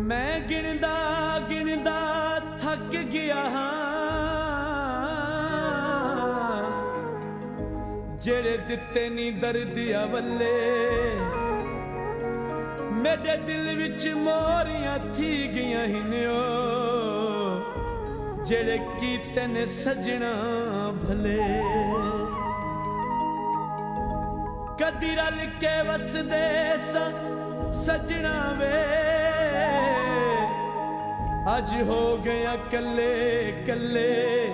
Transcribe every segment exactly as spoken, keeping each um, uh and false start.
मैं गिनदा गिनदा थक गया हाँ जेड़े दिते नी दर्दिया वल्ले मेरे दिल विच मोरियां थी गईयां हिन्यो जेड़े कीते ने सजना भले कदी रल के वसदे सजना वे अज हो गया कल्ले कल्ले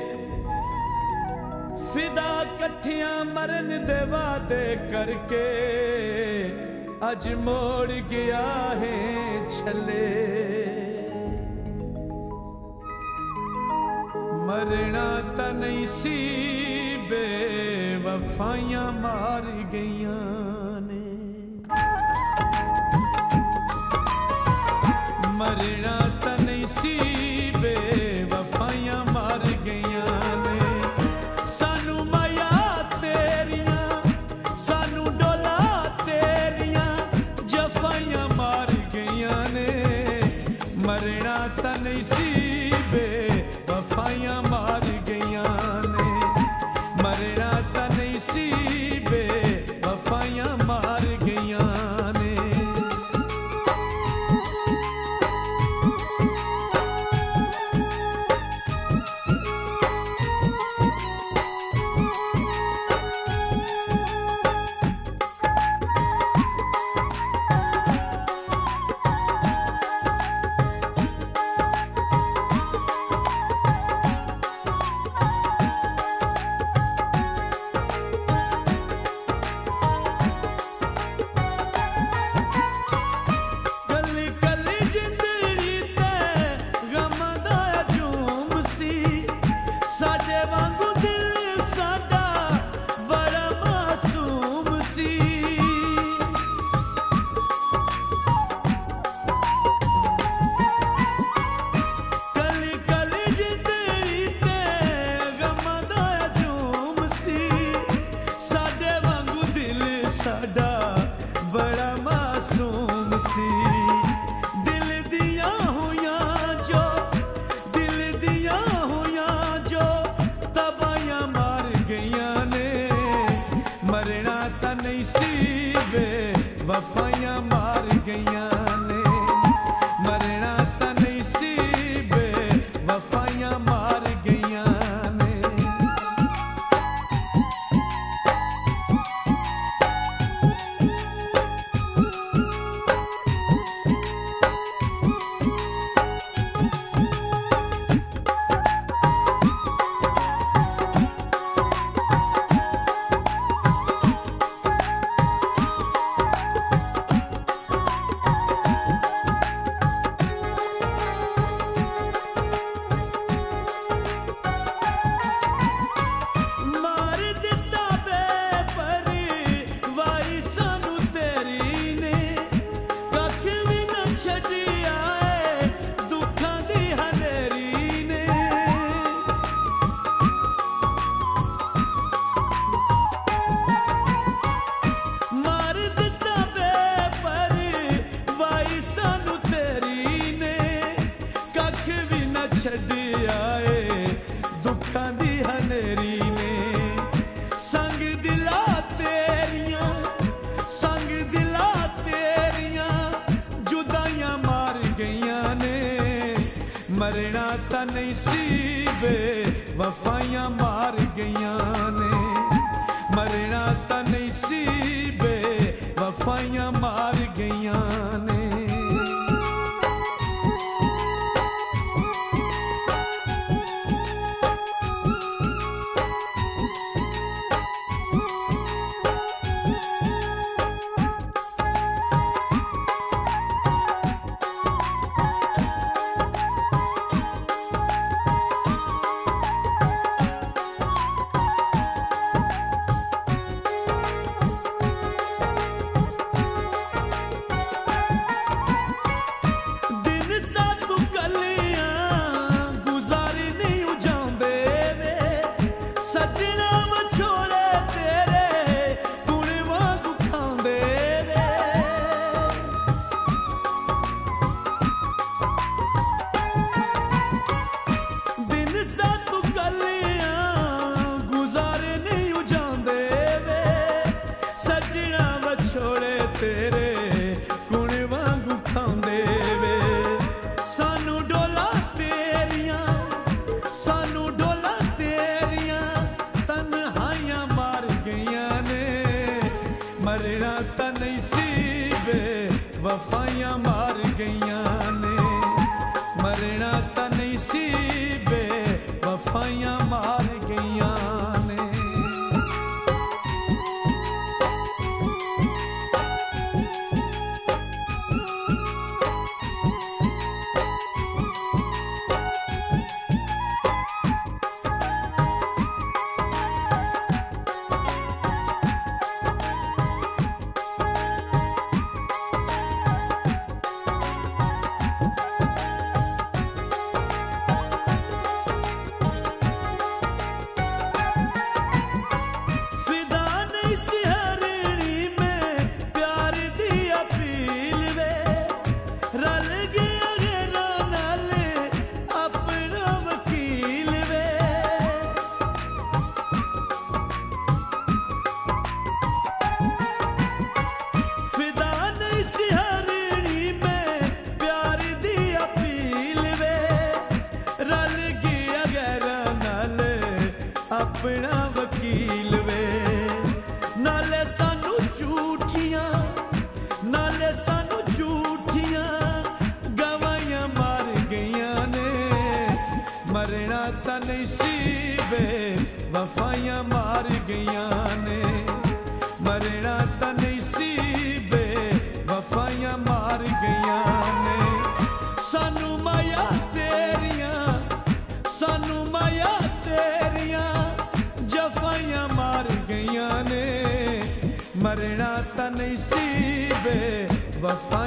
फिदा कठियां मरन दे वादे करके अज मोड़ गया है छले मरना त नहीं सी बेवफाइयां मार गईयां ने मरना त नहीं सी बेवफाइयां मार गईयां ने सानू माया तेरियां सानू डोला तेरियां जफाइयां मार गईयां ने मरना त नहीं सी बेवफाइयां मार गईयां ने मरना त नहीं सी बेवफाइयां मार गईयां ने वफाइयां मार गईयां ने मरना त नहीं सी बेवफाइयां मार गईयां ने मरना त नहीं सी बेवफाइयां मार गईयां ने मरना त नहीं सी बेवफाइयां मार गईयां ने वफाइयां मार गईयां ने, मरना तां नहीं सी बे वफाइयां मार गईयां ने। अपना वकील वे नाले सानू झूठियां नाले सानू झूठियां गवाइयां मार गईयां ने, मरना तां नहीं सी बे वफाइयां मार गईयां ने, मरना तां नहीं सी बे वफाइयां मार गईयां ने। सानू माया तेरियां सानू माया तेरियां जफाइयां मार गईयां ने, मरना तां नहीं सी बे वफा